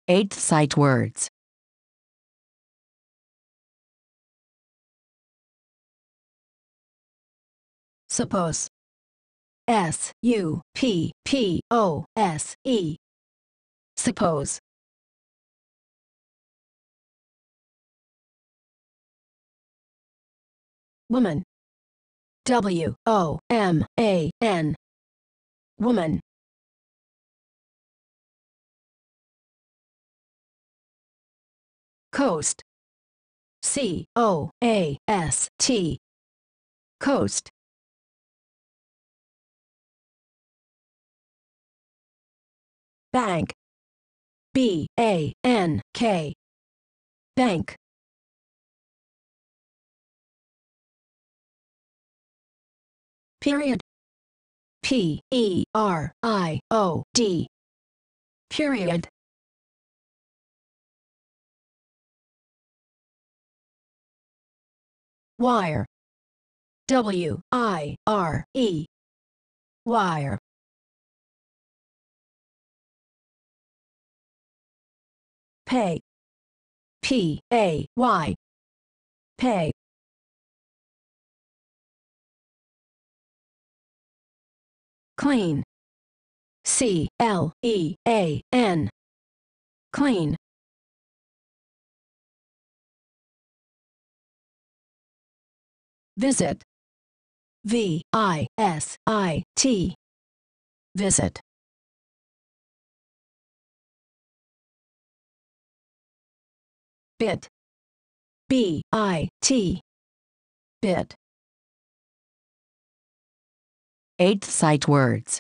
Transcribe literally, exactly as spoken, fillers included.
Eighth sight words. Suppose. S U P P O S E. Suppose. Woman. W O M A N. Woman. Coast. C O A S T. Coast. Bank. B A N K. Bank. Period. P E R I O D. Period. Wire. W I R E. Wire. Pay. P A Y. Pay. Clean. C L E A N. Clean. Visit. V I S I T. Visit. Bit. B I T. Bit. Eighth sight words.